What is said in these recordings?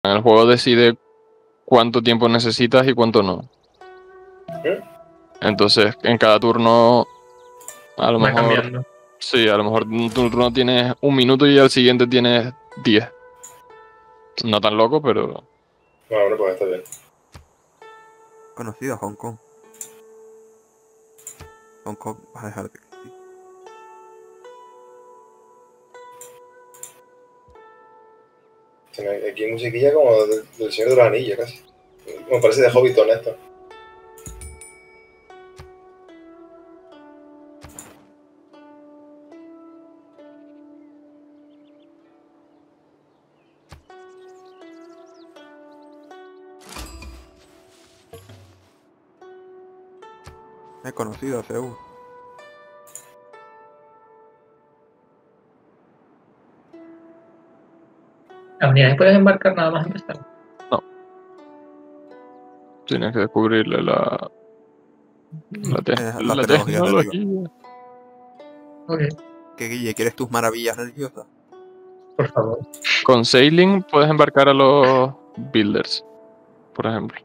El juego decide cuánto tiempo necesitas y cuánto no. Entonces, en cada turno, a lo Va mejor, cambiando. sí, a lo mejor un turno tienes 1 minuto y al siguiente tienes 10. No tan loco, pero Bueno, pues está bien. Conocido Hong Kong. Hong Kong va a dejar de existir. Tiene aquí musiquilla como del Señor de los Anillos, casi. Me parece de Hobbiton esto. Es conocido, seguro. Las unidades puedes embarcar nada más empezar. tienes que descubrirle la La tecnología tecnología. Ok, ¿Qué, Guille? ¿Quieres tus maravillas religiosas? por favor. Con Sailing puedes embarcar a los Builders, por ejemplo.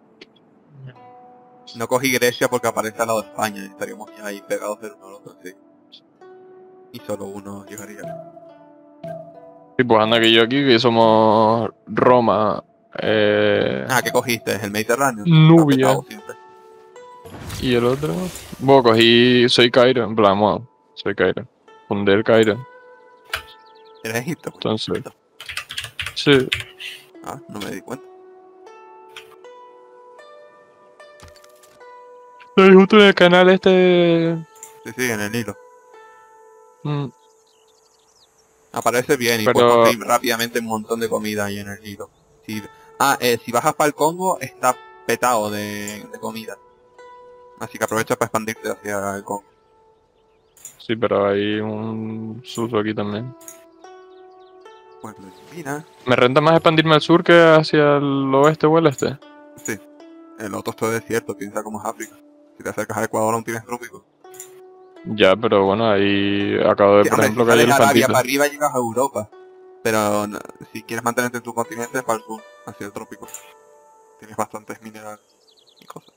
No cogí Grecia porque aparece al lado de España y estaríamos ya ahí pegados el uno al otro, sí. Y solo uno llegaría. Y pues anda que yo aquí, que somos Roma, ¿Qué cogiste? ¿El Mediterráneo? Nubia. Está petado siempre. Y el otro, bueno, soy Cairo, en plan, bueno, soy Cairo. Fundé el Cairo, ¿Eres Egipto? entonces, sí. No me di cuenta. Estoy justo en el canal este. Sí, en el Nilo. mm, Aparece bien y Pero- puedes conseguir rápidamente un montón de comida ahí en el Nilo. Si bajas para el Congo, está petado de comida. Así que aprovecha para expandirte hacia el Congo. Sí, pero hay un suso aquí también. Pues mira, ¿Me renta más expandirme al sur que hacia el oeste o el este? sí. El otro es todo desierto, piensa como es África. Si te acercas a Ecuador aún tienes trópico. Ya, pero bueno, ahí acabo de, Sí, por hombre, ejemplo, si que hay sales de Arabia elefantitos. para arriba llegas a Europa. Pero si quieres mantenerte en tu continente, para el sur, hacia el trópico. Tienes bastantes minerales y cosas.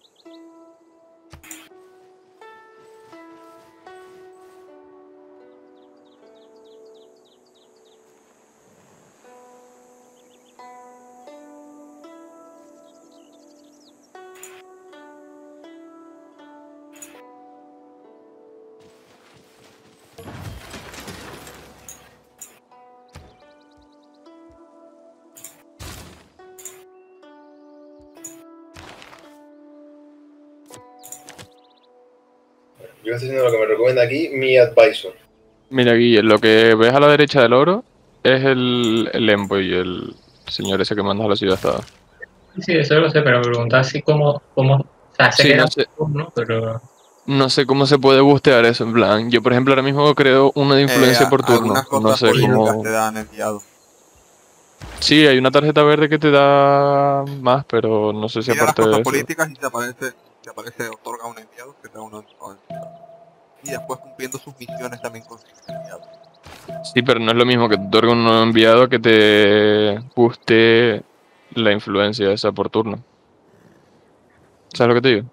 Yo estoy haciendo lo que me recomienda aquí mi advisor. Mira, Guille, lo que ves a la derecha del oro es el Envoy, el señor ese que manda a la ciudad estado. Sí, eso lo sé, pero me preguntaba así cómo, o sea, sé Sí, que era no sé. un turno, pero No sé cómo se puede bustear eso, en plan. Yo, por ejemplo, ahora mismo creo una de influencia por turno. Algunas No cosas sé políticas cómo. te dan enviado. Sí, hay una tarjeta verde que te da más, pero no sé si Mira las aparte de cosas eso. políticas y te aparece otorga un enviado que te da uno enviado. Y después cumpliendo sus misiones también consigues enviado. Sí, pero no es lo mismo que te otorgue un nuevo enviado que te guste la influencia esa por turno. ¿Sabes lo que te digo?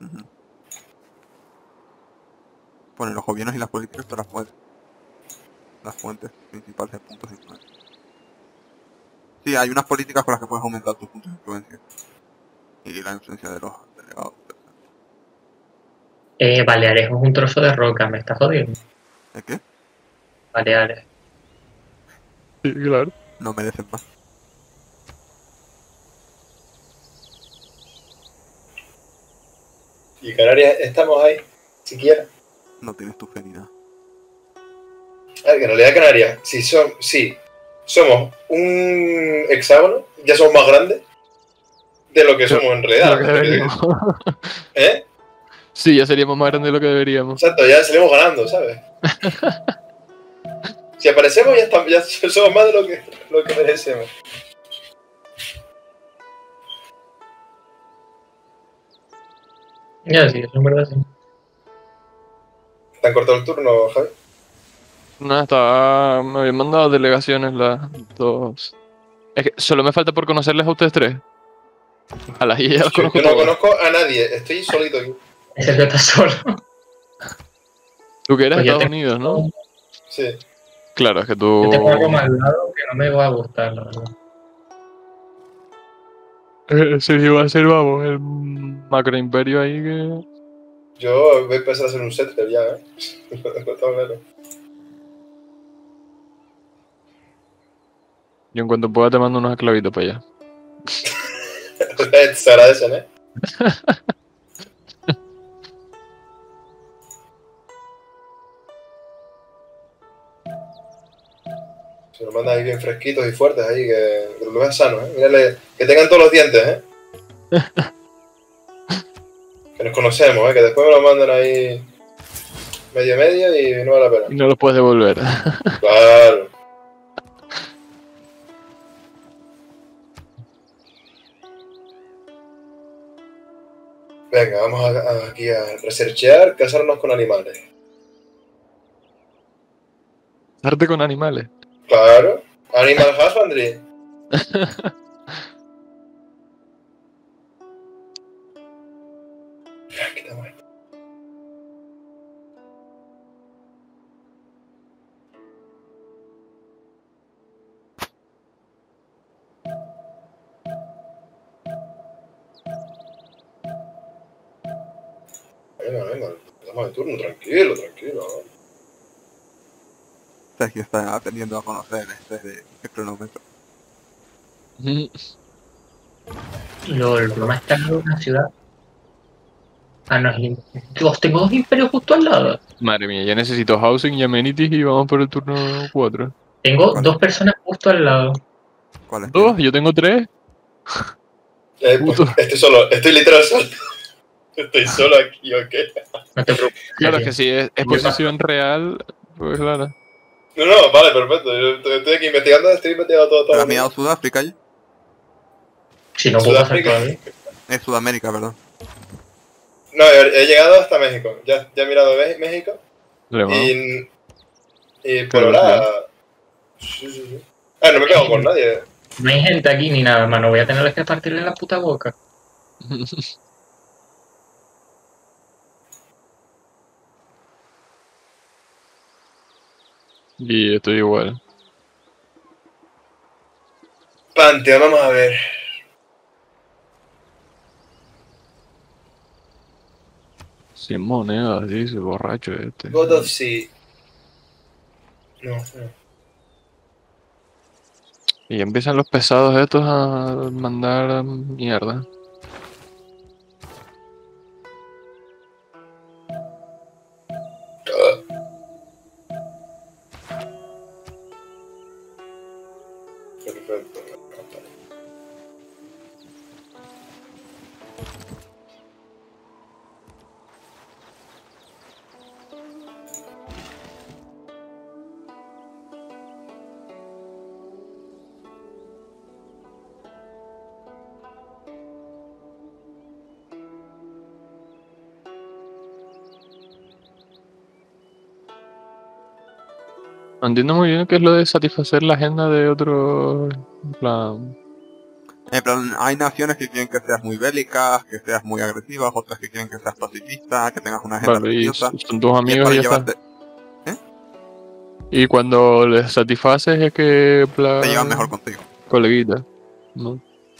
Bueno, los gobiernos y las políticas te las puedes. Las fuentes principales de puntos de influencia. Sí, hay unas políticas con las que puedes aumentar tus puntos de influencia. Y la influencia de los delegados. Baleares es un trozo de roca, me está jodiendo. ¿El qué? Baleares. Sí, claro. No merecen más. Y Canarias estamos ahí, siquiera. No tienes tu fe ni nada. A ver, que en realidad Canarias, sí, somos un hexágono, ya somos más grandes de lo que somos en realidad. Lo que deberíamos. ¿Eh? Sí, ya seríamos más grandes de lo que deberíamos. Exacto, ya salimos ganando, ¿sabes? Si aparecemos ya somos más de lo que merecemos. Ya, sí, eso en verdad sí. ¿Te han cortado el turno, Javi? No, me habían mandado delegaciones las dos. Es que solo me falta por conocerles a ustedes tres. A las ya los Yo conozco no todos. conozco a nadie, estoy solito aquí. Es el que está solo. Tú que eres de Pues yo Estados tengo- Unidos, ¿no? Sí. Claro, es que tú... Yo tengo algo más al lado que no me va a gustar, la verdad. Sergio va a ser, vamos, el macroimperio ahí que... Yo voy a empezar a hacer un settler ya, ¿eh? No está claro. Yo en cuanto pueda te mando unos esclavitos para allá. Se agradecen, ¿eh? Se los mandan ahí bien fresquitos y fuertes ahí, que los veas sanos, ¿eh? Mírale, que tengan todos los dientes, ¿eh? Que nos conocemos, ¿eh? Que después me los mandan ahí medio y no vale la Y pena. no los puedes devolver. Claro. Venga, vamos aquí a researchear, casarnos con animales. Darte con animales. Claro. Animal husbandry. Qué tamaño. Venga, estamos de turno, tranquilo. Sergio está aprendiendo a conocer desde el cronómetro. Luego el problema está en una ciudad. Ah, no, Dios, tengo dos imperios justo al lado. Madre mía, ya necesito housing y amenities y vamos por el turno 4. Tengo Vale. dos personas justo al lado. ¿Cuál es? ¿Dos? Yo tengo 3. Pues, Puto. estoy solo, estoy literal solo. Estoy solo aquí, ¿ok? No te preocupes. Claro, es que si es posición real, pues claro. No, vale, perfecto. Yo estoy aquí investigando todo. ¿Te has mirado Sudáfrica ahí? Si no puedo pasar Sudáfrica. todavía. Es Sudamérica, perdón. No, he llegado hasta México. Ya he mirado México. Le vamos. Y por Claro, ahora... Sí. Ah, no me he pegado con nadie. No hay gente aquí ni nada, mano. Voy a tener que partirle la puta boca. Y estoy igual. Panteón, vamos a ver. Sin monedas, dice, borracho este. God of Sea. No. Y empiezan los pesados estos a mandar mierda. Perfecto. No entiendo muy bien qué es lo de satisfacer la agenda de otro. En plan. En plan, hay naciones que quieren que seas muy bélicas, que seas muy agresivas, otras que quieren que seas pacifista, que tengas una agenda Vale, y religiosa. son tus Y es amigos para y ya está. llevarte, Y cuando les satisfaces es que. En plan, te llevan mejor contigo. coleguita. ¿No?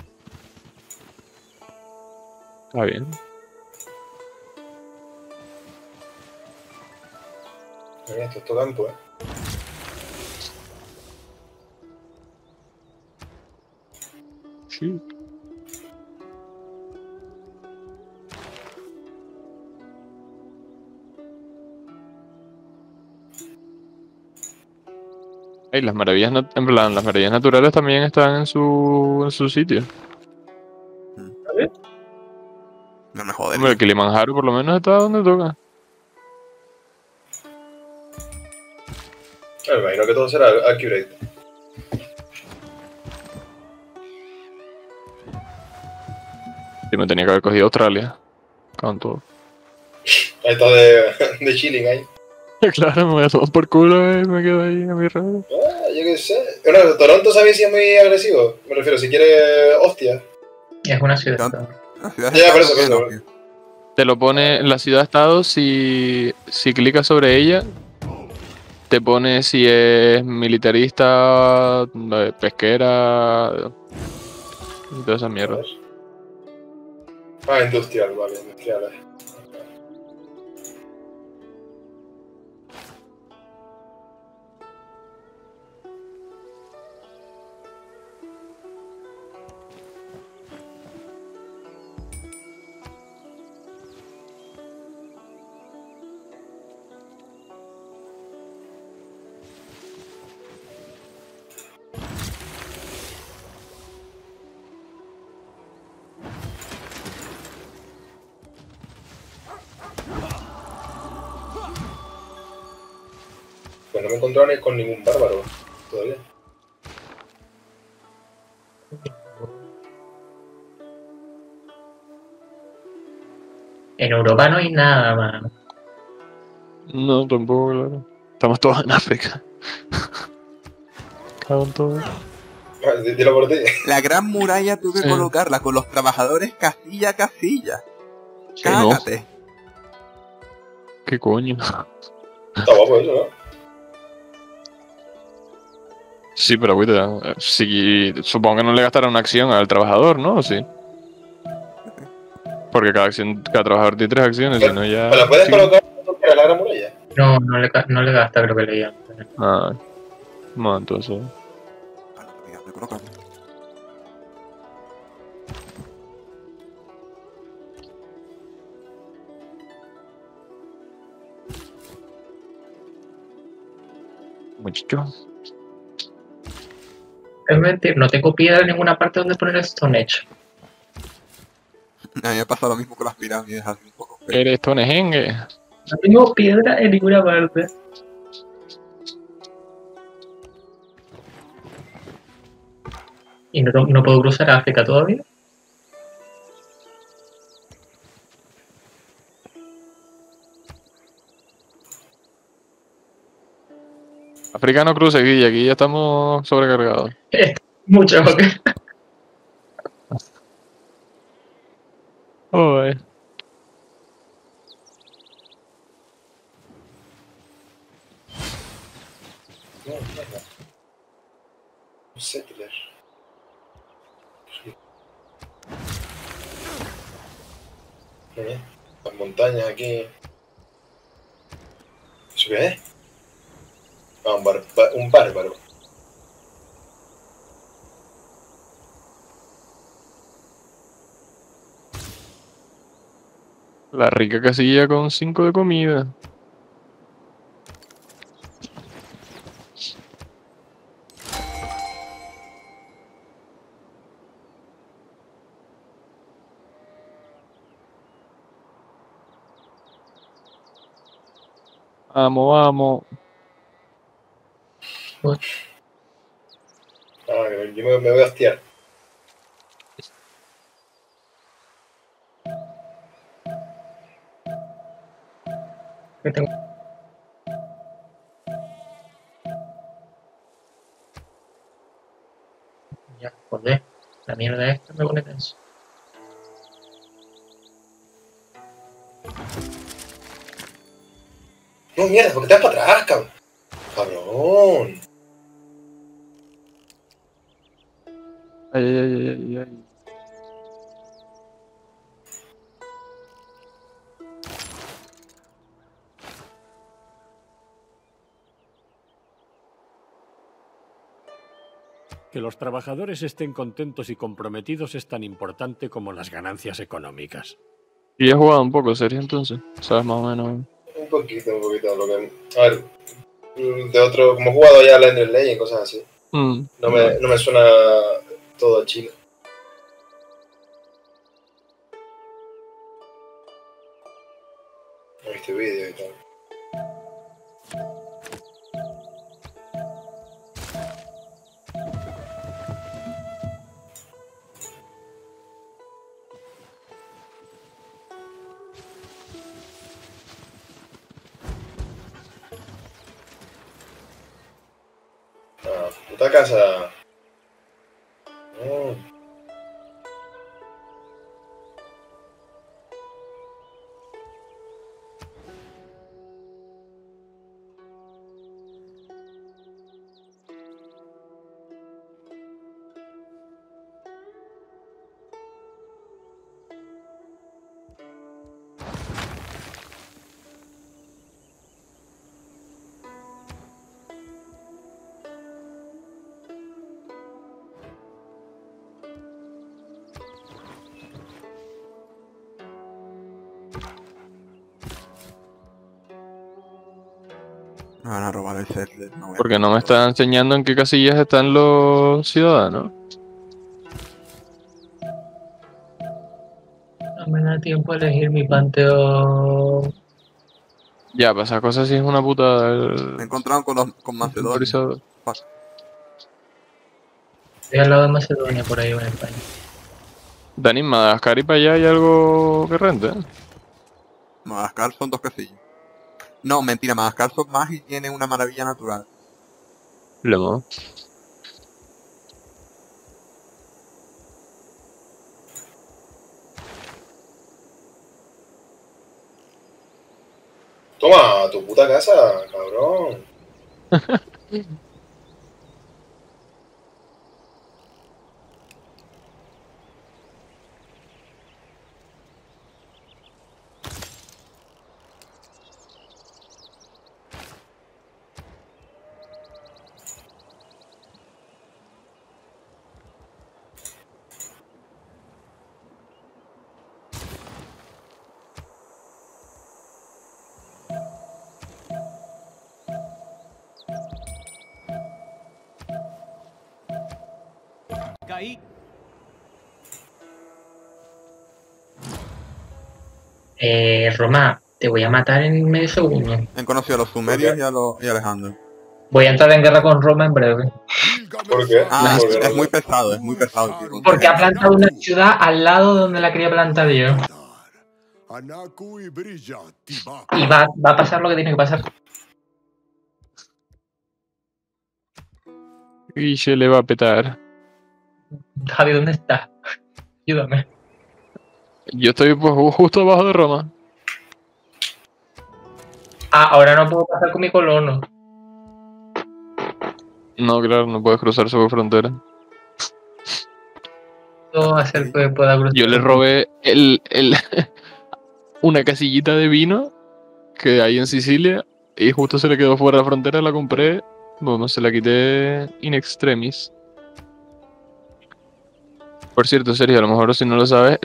Está bien. Mira, esto es todo campo, Sí. Ey, las maravillas, en plan, las maravillas naturales también están en su sitio. No me joder. Hombre, el Kilimanjaro por lo menos está donde toca. Me imagino que todo será accurate. Y me tenía que haber cogido Australia. Con todo. Ahí está de chilling ahí. Claro, me voy a tomar por culo y me quedo ahí a mi radio. Ah, yo qué sé. Bueno, Toronto, ¿sabéis si es muy agresivo? Me refiero, si quiere hostia. Es una ciudad. La ciudad Ya, por está eso, llena, por eso. tío. Te lo pone la ciudad-estado si clicas sobre ella. Te pone si es militarista, pesquera y toda esa A mierda. ver. Ah, industrial, vale, industrial. Pues no me he encontrado ni con ningún bárbaro todavía. En Europa no hay nada más. No, tampoco, claro. Estamos todos en África. Cago en todo. Ah, dilo por ti. La gran muralla tuve que Sí. colocarla con los trabajadores casilla a casilla. Que no. Cágate. ¿Qué coño? Está guapo eso, ¿no? Sí, pero agüita, sí, supongo que no le gastará una acción al trabajador, ¿no? ¿O sí? Porque cada trabajador tiene 3 acciones, si no ya... ¿Me la puedes sí. colocar en la gran muralla? No, no le gasta, creo que leía. Ah, no, entonces... Ah, no, mira, me colocan. Muchacho. Es mentir, no tengo piedra en ninguna parte donde poner el Stone Age. A mí me pasa lo mismo con las pirámides, así un poco feo. Eres Tonejenge. No tengo piedra en ninguna parte. Y no puedo cruzar África todavía. Africano cruce, Guilla, aquí ya estamos sobrecargados. Mucho, ok. Oye. No, mierda. Un settler. Sí. Las montañas aquí. ¿Eso qué es? Ah, un bárbaro. La rica casilla con 5 de comida. Vamos, vamos. Ah, yo me voy a hostiar. Que tengo- Ya, joder. La mierda esta me pone tenso. No, mierda, ¿por qué te vas para atrás, cabrón? Cabrón. Ay, ay, ay, ay, ay. Que los trabajadores estén contentos y comprometidos es tan importante como las ganancias económicas. Y he jugado un poco, serio, entonces. ¿Sabes más o menos? Un poquito. Lo que... A ver, de otro... Como he jugado ya a la Ender Legend y cosas así. No me suena todo a China. He visto vídeos y tal. Ah, puta casa. Oh. Me van a robar el set. No voy a- Porque no me está enseñando en qué casillas están los ciudadanos. No me da tiempo a elegir mi panteón. Ya, para esas cosas sí es una puta. Me he encontrado con Macedonia. temporizador. Fuck. Estoy al lado de Macedonia, por ahí en España. Dani, en Madagascar y para allá hay algo que rente. Madagascar son 2 casillas. No, mentira, Madagascar son más y tiene una maravilla natural. Lemo. Toma, tu puta casa, cabrón. Caí. Roma, te voy a matar en medio segundo. He conocido a los sumerios y a Alejandro. Voy a entrar en guerra con Roma en breve. ¿Por qué? Ah, ¿Por qué es no? muy pesado, es muy pesado. Tío. Porque ha plantado una ciudad al lado donde la quería plantar yo. Y va a pasar lo que tiene que pasar. Y se le va a petar. Javi, ¿dónde estás? Ayúdame. Yo estoy pues, justo abajo de Roma. Ah, ahora no puedo pasar con mi colono. No, claro, no puedes cruzar sobre frontera. Puedo hacer que pueda cruzar. Yo le robé una casillita de vino que hay en Sicilia y justo se le quedó fuera de la frontera, la compré. Bueno, se la quité in extremis. Por cierto, Sergio, a lo mejor si no lo sabes,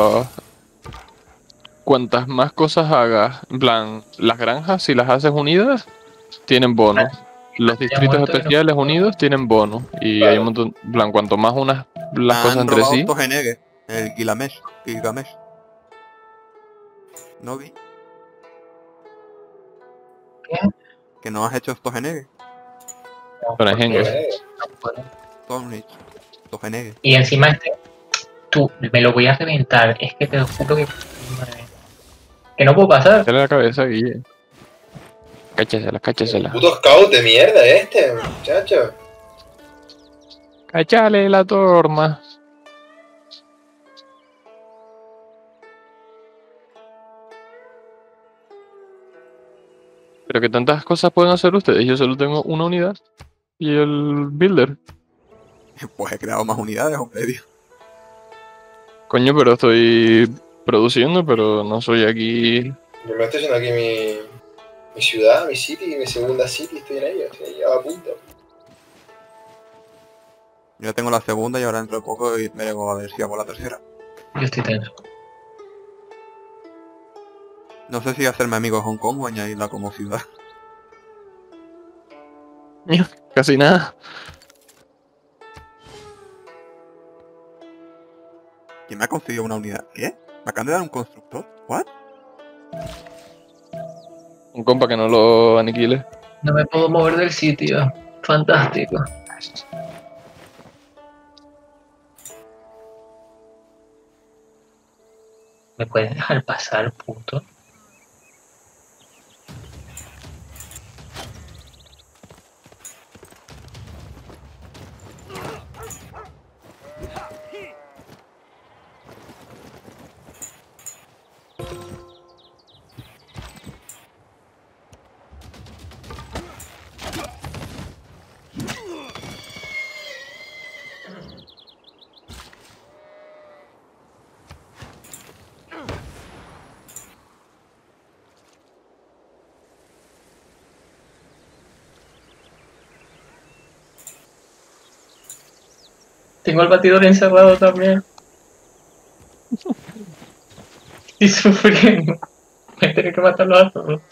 cuantas más cosas hagas, en plan, las granjas, si las haces unidas, tienen bonos. Los distritos muerto y no- especiales unidos tienen bonos. Y hay un montón, en plan, cuanto más unas las cosas Han entre robado sí, Togenegue, el Gilgamesh. ¿No vi? ¿Qué? Que no has hecho Togenegue. para Hengue. Togenegue. Y encima tú, me lo voy a reventar. Es que te juro que... Que no puedo pasar. Dale la cabeza, Guille. Cáchasela. Puto scout de mierda este, muchacho. Cáchale la torma. Pero que tantas cosas pueden hacer ustedes. Yo solo tengo una unidad. Y el builder. Pues he creado más unidades, hombre. Tío. Coño, pero estoy produciendo, pero no soy aquí. Yo me estoy haciendo aquí mi ciudad, mi city, mi segunda city, estoy en ella a punto. Yo tengo la segunda y ahora dentro de poco veré a ver si hago la tercera. Yo estoy tenso. No sé si hacerme amigo de Hong Kong o añadirla como ciudad. Casi nada. ¿Quién me ha conseguido una unidad? ¿Qué? ¿Me acaban de dar un constructor? ¿What? Un compa que no lo aniquile. No me puedo mover del sitio. Fantástico. ¿Me puedes dejar pasar, puto? Tengo el batidor encerrado también. Y sufriendo. Voy a tener que matarlos a todos.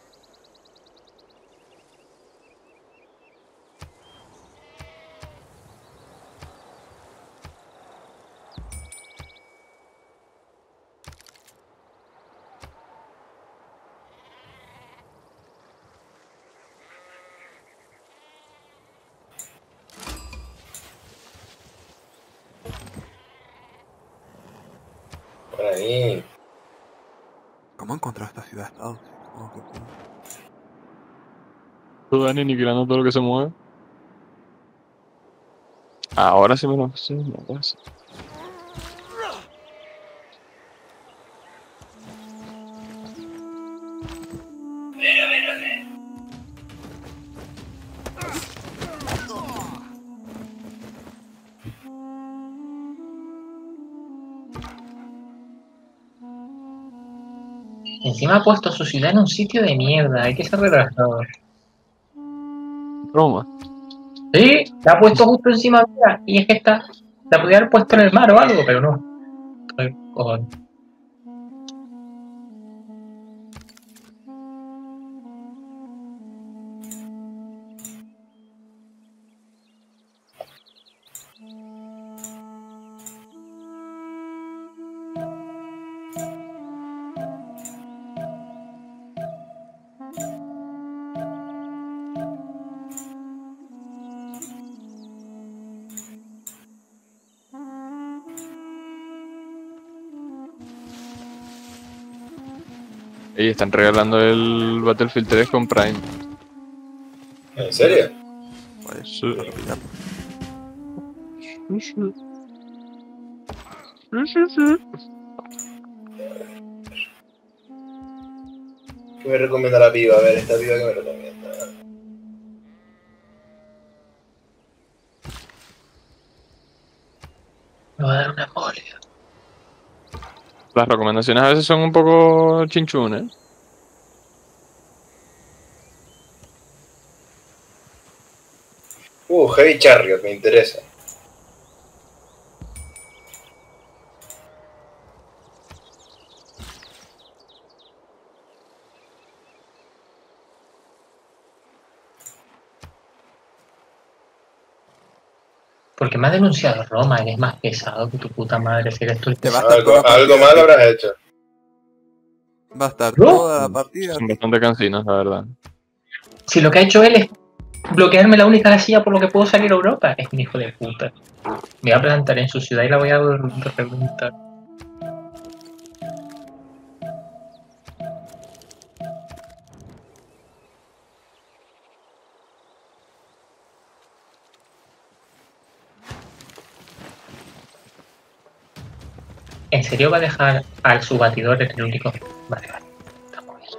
Por ahí. ¿Cómo encontrar esta ciudad-estado? Oh, qué cool. Tú, Dani, aniquilando todo lo que se mueve. Ahora sí me lo sé, ahora sí. Encima ha puesto su ciudad en un sitio de mierda. Hay que ser retrasado. Roma. Sí, la ha puesto justo encima mía. Y es que está. La podría haber puesto en el mar o algo, pero no. Ay, cojones. Y están regalando el Battlefield 3 con Prime. ¿En serio? Vaya, Sí. para pillarlo. ¿Qué me recomienda la piba? A ver, esta piba que me recomienda. Me va a dar una embolia. Las recomendaciones a veces son un poco chinchunes. Heavy Chariot, me interesa. Porque me ha denunciado Roma, eres más pesado que tu puta madre si eres tú el Te va a pesado. estar toda la Algo partida mal así. habrás hecho. Va a estar ¿No? toda la partida Son así. bastante cansinos, la verdad. Si lo que ha hecho él es bloquearme la única casilla por lo que puedo salir a Europa, es un hijo de puta. Me voy a plantar en su ciudad y la voy a reventar. ¿En serio va a dejar al su batidor en el único? Vale, vale. Estamos bien.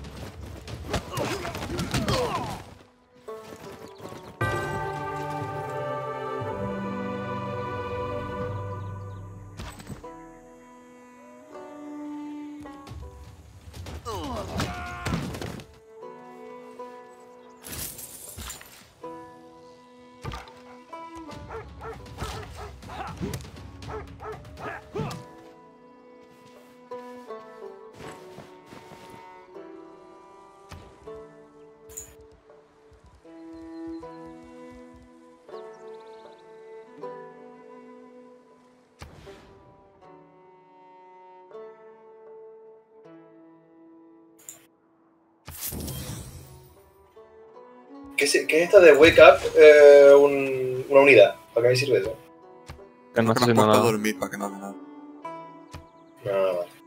¿Qué es esto de Wake Up? Una unidad. ¿Para qué me sirve eso? Que no Que está nos haciendo puesto a nada. dormir para que no haga nada. No, vale.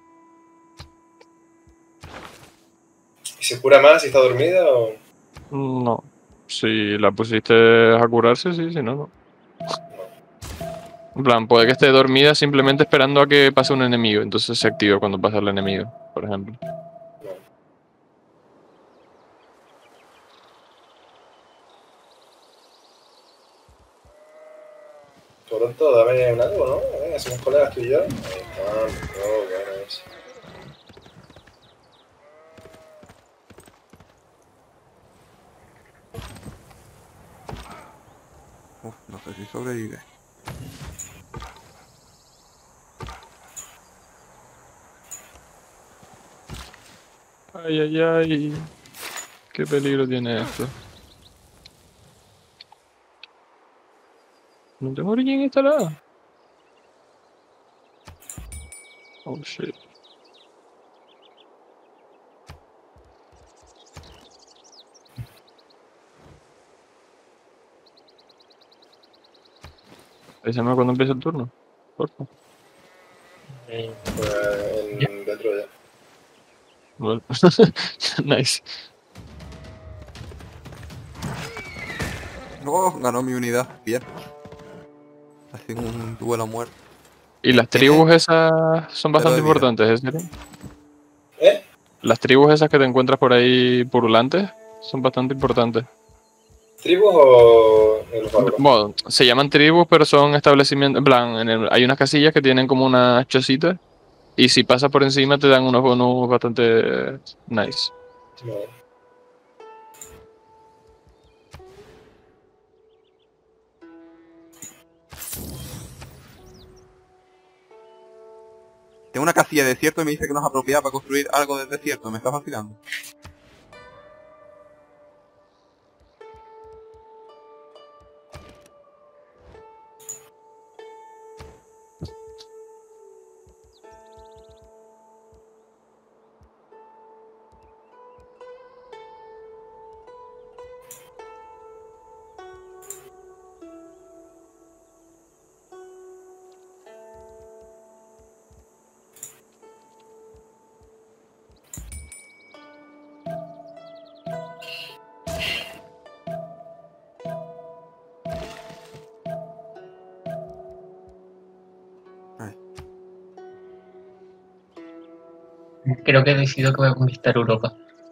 ¿Y se cura más si está dormida o...? No. Si la pusiste a curarse, sí, si no, no. En plan, puede que esté dormida simplemente esperando a que pase un enemigo. Entonces se activa cuando pasa el enemigo, por ejemplo. Toronto, dame un algo, ¿no? Venga, somos colegas tú y yo. Ahí está, bueno, es. Uf, no sé si sobrevive. Ay, ay, ay. Qué peligro tiene esto. No tengo origin instalada. Oh shit. Avísame cuando empiece el turno. Por favor. Pues dentro ya. Bueno. Nice. No, ganó mi unidad. Bien. Así un duelo a muerte. Y las Tiene tribus esas son 0 bastante de vida. importantes, ¿es serio? ¿Eh? Las tribus esas que te encuentras por ahí purulantes son bastante importantes. ¿Tribus o los bárbaros? Bueno, se llaman tribus, pero son establecimientos. En plan, hay unas casillas que tienen como unas chocitas. Y si pasas por encima te dan unos bonus bastante nice. Vale. Tengo una casilla de desierto y me dice que no es apropiada para construir algo del desierto. ¿Me está vacilando? Ay, Creo que he decidido que voy a conquistar Europa.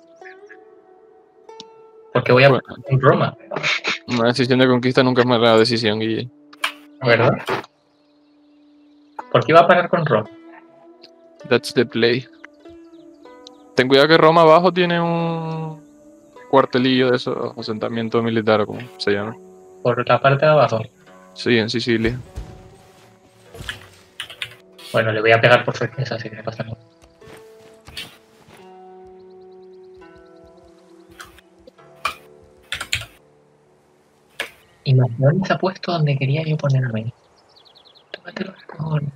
Porque voy a Bueno, parar con Roma, una decisión de conquista nunca es mala decisión, Guille. ¿verdad? ¿Por qué iba a parar con Roma? That's the play. Ten cuidado que Roma abajo tiene un cuartelillo de esos, asentamiento militar o como se llama. Por la parte de abajo. Sí, en Sicilia. Bueno, le voy a pegar por sorpresa, así que no pasa nada. Y Macedón se ha puesto donde quería yo ponerme. Tómate los cojones.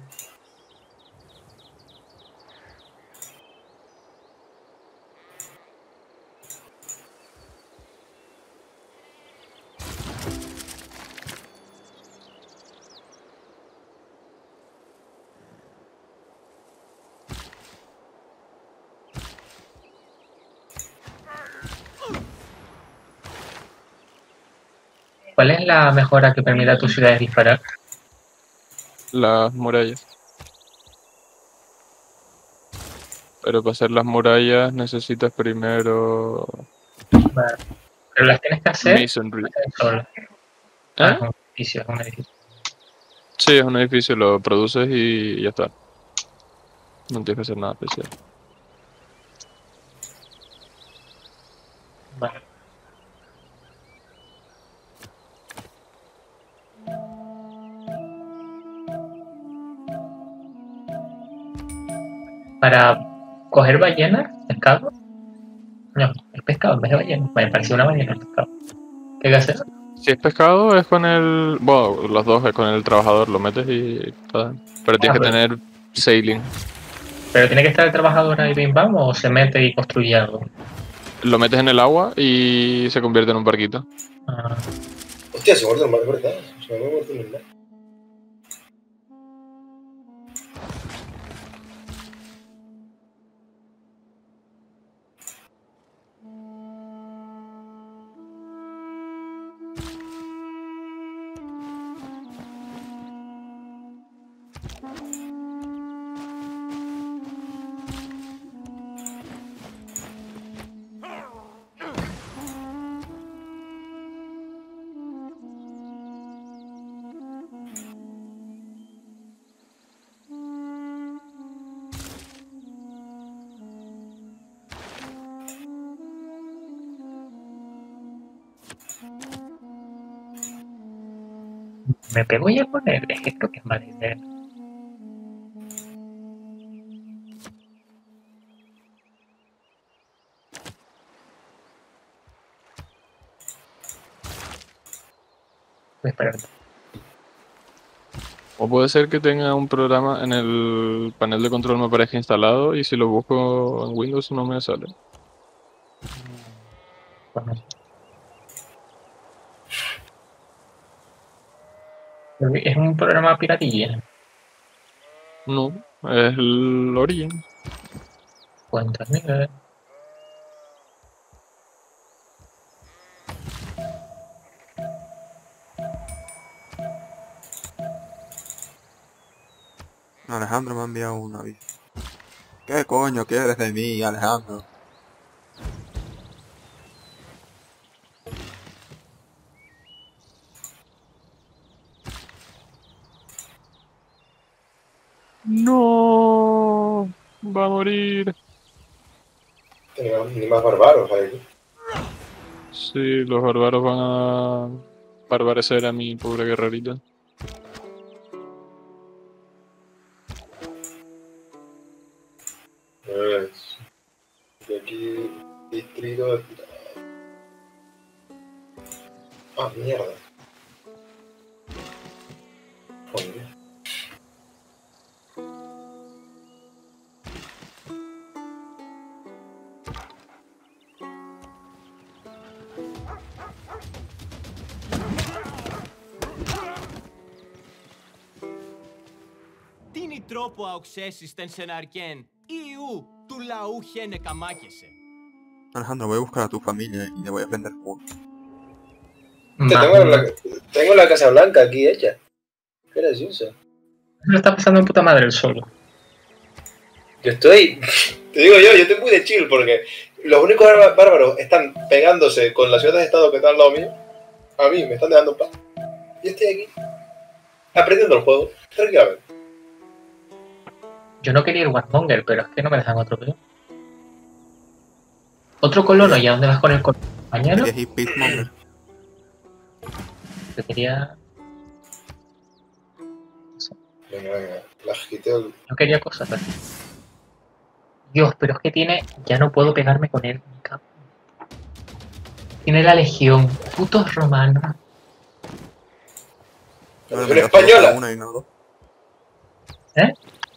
¿Cuál es la mejora que permite a tus ciudades disparar? Las murallas. Pero para hacer las murallas necesitas primero Vale. Pero las tienes que hacer masonry. solas. ¿Eh? Es un edificio, es un edificio. Sí, es un edificio, lo produces y ya está. No tienes que hacer nada especial. Vale. Para coger ballenas, pescado. No, el pescado en vez de ballena. Me pareció una ballena el pescado. ¿Qué hay que hacer? Si es pescado, es con el. Bueno, los dos es con el trabajador, lo metes y. Pero tienes que tener sailing. ¿Pero tiene que estar el trabajador ahí bim bam o se mete y construye algo? Lo metes en el agua y se convierte en un barquito. Ah, Hostia, se muerde el mar, ¿verdad? Se me ha muerto el mar. Me pego ya con él, es que creo que es mala idea. Voy a esperar. O puede ser que tenga un programa en el panel de control me aparezca instalado y si lo busco en Windows no me sale. Pues no sé. Es un programa piratilla. No, es el Origin. Cuéntame. Alejandro me ha enviado un aviso. ¿Qué coño quieres de mí, Alejandro? No, va a morir. Tenemos ni más bárbaros ahí. Sí, los bárbaros van a barbarecer a mi pobre guerrerita. Pues, y aquí, distrito de... Ah, mierda. Joder. Τίνει τρόπο αοξέσεις τεν σεναρκέν, Ιού, του λαού χένε καμάκεσαι. Alejandro, voy a buscar a tu familia y le voy a vender fuego. Tengo la Casa Blanca aquí hecha. Qué gracioso. Lo está pasando en puta madre el solo. Yo estoy... Te digo yo estoy muy de chill porque los únicos bárbaros están pegándose con las ciudades de estado que están al lado mío. A mí me están dejando en paz. Yo estoy aquí aprendiendo el juego, tranquilamente. Yo no quería ir Warmonger, pero es que no me dejan otro peón. Otro colono, ¿y a dónde vas con el colono? ¿Mañana? Querías ir Peacemonger. Yo quería... Venga, la agiteo. Yo quería cosas así. Dios, pero es que tiene... Ya no puedo pegarme con él. Tiene la legión. Putos romanos. La legión española. Una y no dos. ¿Eh?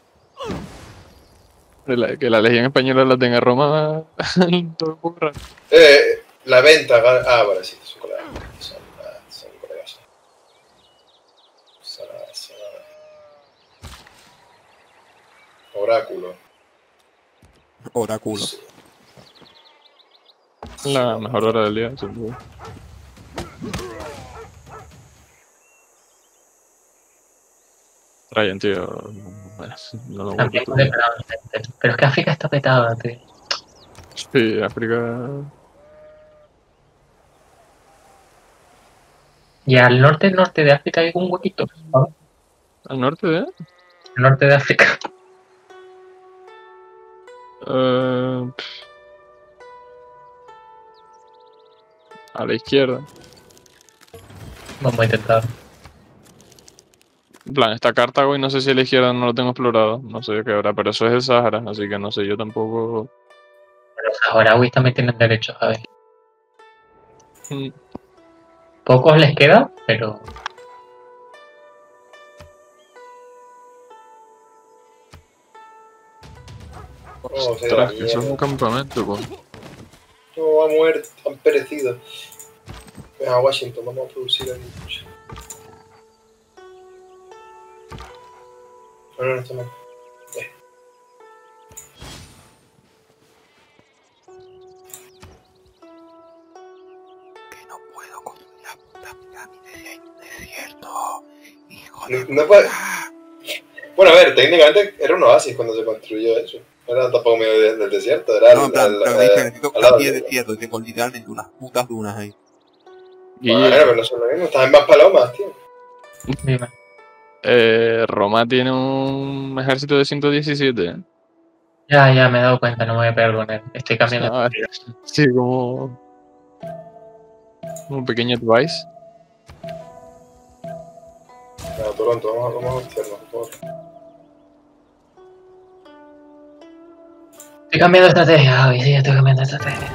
Que la legión española la tenga Roma. Todo ocurra. La venta. Ah, vale, sí, son colegas. Son colegas. Oráculo. Oráculo. La mejor hora del día, sin duda. Ryan, tío. Bueno, no lo También vuelvo pero es que África está petada, tío. Sí, África. Y al norte de África hay un huequito, ¿no? ¿Al norte de? Al norte de África. A la izquierda. Vamos a intentar. En plan, está Cartago y no sé si a la izquierda no lo tengo explorado. No sé qué habrá, pero eso es el Sahara, así que no sé, yo tampoco. Pero los saharauis también tienen derechos a ver. Mm, Pocos les queda, pero... Oh, se ha ido la Ostras, que eso es un mierda. campamento, pues. No, han muerto, han perecido. Venga, Washington, vamos a producir aquí. No, está mal. Que no puedo construir la puta pirámide en un desierto. Hijo No, de no puede... puta. Bueno, a ver, técnicamente era un oasis cuando se construyó eso. No era tampoco medio del desierto, era No, en plan, pero dije, necesito al lado casi de del- desierto y tengo literalmente unas putas dunas ahí. Bueno, Guille, pero no son lo mismo, están en más palomas, tío. Dime. Roma tiene un ejército de 117. ¿Eh? Ya me he dado cuenta, no me voy a pegar con él. Estoy cambiando Ah, de partida. sí, como un pequeño advice. No, Toronto, vamos a hacerlo, por favor. Estoy cambiando de estrategia, Javi, sí, estoy cambiando de estrategia.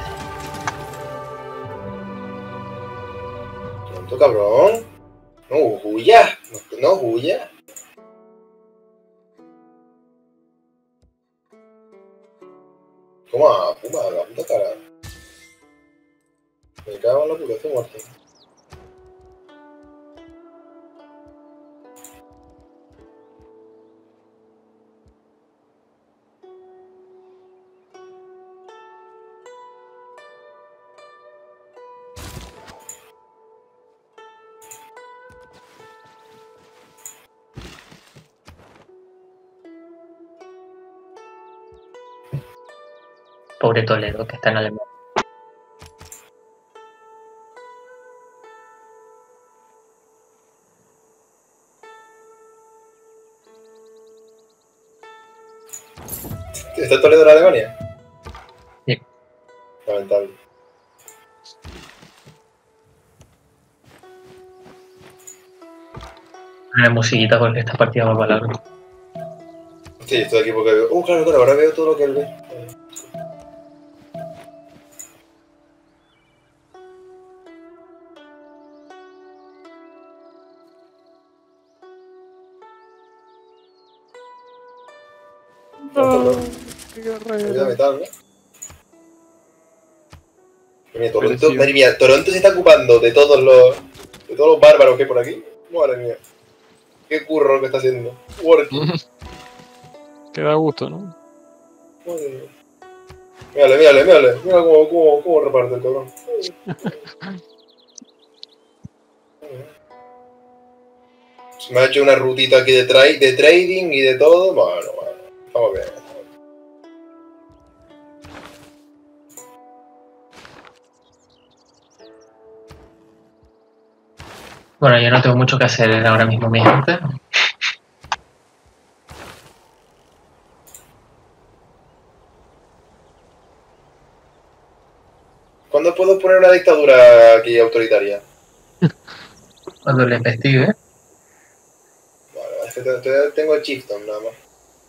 Toronto, cabrón. No huya. No huya. Toma, puma, la puta cara. Me cago en la puta, estoy muerto. Pobre Toledo, que está en Alemania. ¿Está Toledo en Alemania? Sí. Lamentable. Una musiquita porque esta partida va para largo. Sí, estoy aquí porque veo. Claro, claro, ahora veo todo lo que él ve. Ayuda metal, ¿no? Madre mía, Toronto se está ocupando de todos los bárbaros que hay por aquí. Madre mía. Qué curro lo que está haciendo. Working. Que da gusto, ¿no? Madre mía. Mírale. Mira cómo reparte el cabrón. Se me ha hecho una rutita aquí de trading y de todo. Bueno. Estamos bien. Bueno, yo no tengo mucho que hacer ahora mismo, mi gente. ¿Cuándo puedo poner una dictadura aquí autoritaria? Cuando le investigue. Vale, es que tengo Chieftain nada más.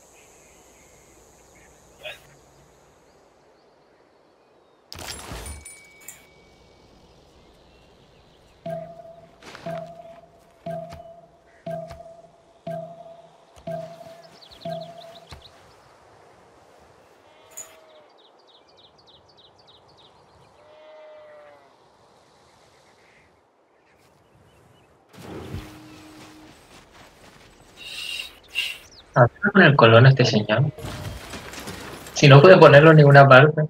¿A dónde va a poner colón este señor? Si no puede ponerlo en ninguna parte.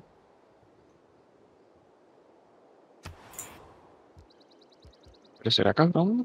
¿Pero será cabrón?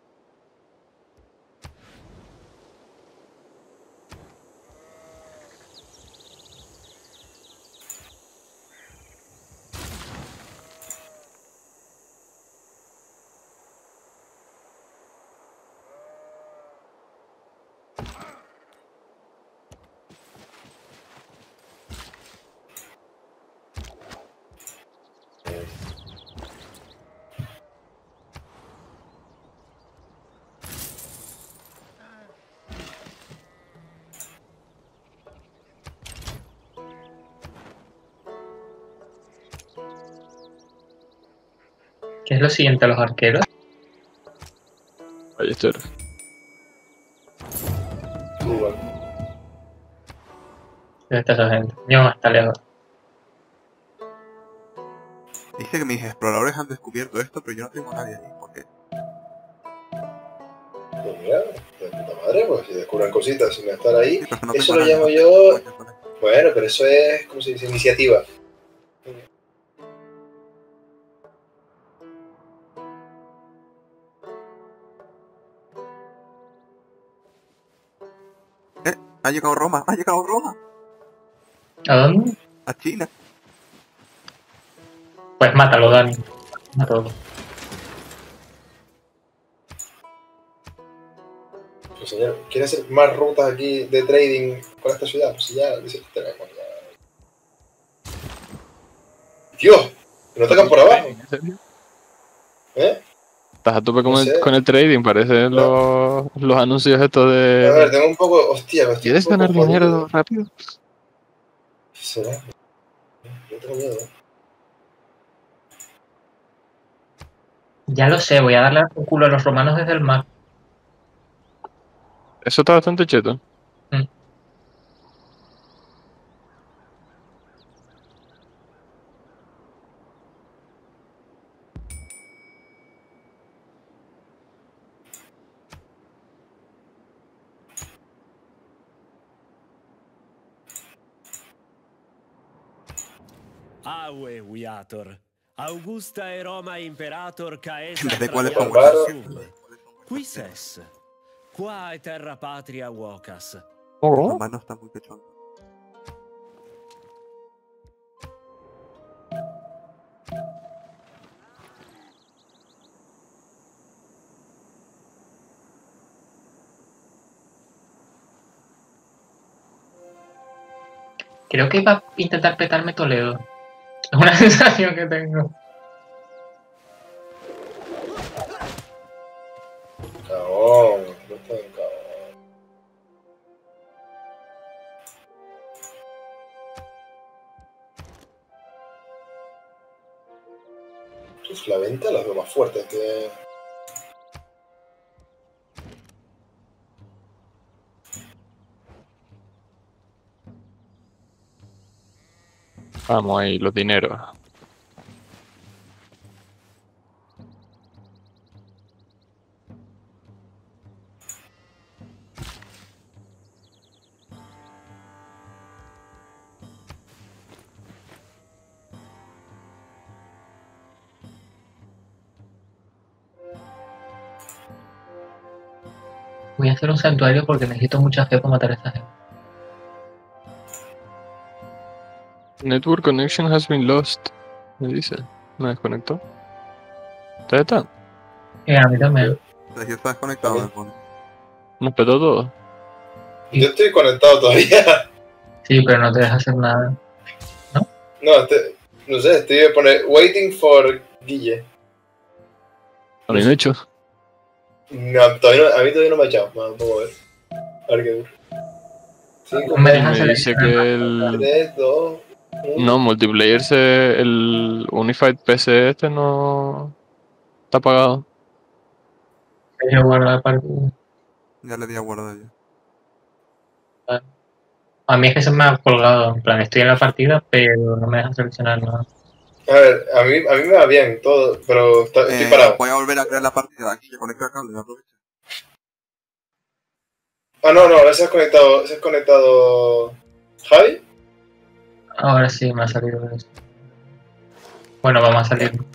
¿Qué es lo siguiente a los arqueros? Ballester. Igual. ¿Dónde está esa gente? No, está lejos. Dice que mis exploradores han descubierto esto, pero yo no tengo a nadie ahí. ¿Por qué? Pues mira, de puta madre, pues si descubran cositas sin estar ahí. Sí, pero es que no Eso tengo lo a nadie, llamo no yo. tengo a nadie. Bueno, pero eso es, ¿cómo se dice? Iniciativa. Ha llegado Roma, ha llegado Roma. ¿A dónde? A China. Pues mátalo, Dani. Mátalo. Pues señor, ¿quiere hacer más rutas aquí de trading con esta ciudad? Pues si ya dice que tenemos ya. Dios, ¿no tocan por abajo? ¿En serio? ¿Eh? Estás a tope No sé. con el trading, parecen los anuncios estos A ver, de... tengo un poco. Hostia, me estoy ¿Quieres un poco ganar dinero jodido. rápido? ¿Será? Yo tengo miedo. Ya lo sé, voy a darle un culo a los romanos desde el mar. Eso está bastante cheto. Mm. Aue viator. Augusta e Roma imperator caesa ¿Desde cuáles son Bárbaro. sum. Quis es? Qua terra patria vocas. Los romanos están muy pechondos. Creo que iba a intentar petarme Toledo. Es una sensación que tengo. Cagón. No estoy en cagón. Uf, la venta las veo más fuertes que. Vamos ahí, los dineros. Voy a hacer un santuario porque necesito mucha fe para matar a esta gente. Network connection has been lost. Me dice. Me desconectó. ¿Está está? A mí también. Si estás conectado, me pone. Nos petó todo. Yo estoy conectado todavía. Sí, pero no te deja hacer nada. No sé, estoy pone waiting for Guille. Lo bien hecho. No, todavía no, a mí todavía no me ha echado. Vamos a ver. A ver qué dura. No me dejan Me dice seleccionar. que el... 3, 2, 1. No, multiplayer el Unified PC este no... Está apagado. Yo guardo la partida. Ya le di a guardar ya. A mí es que se me ha colgado. En plan, estoy en la partida, pero no me deja seleccionar nada. A ver, a mí me va bien todo, pero estoy parado. Voy a volver a crear la partida aquí, que conecta el cable, aprovecha. Ah, no, ese es conectado. ¿Javi? Ahora sí me ha salido eso. Bueno, vamos a salir.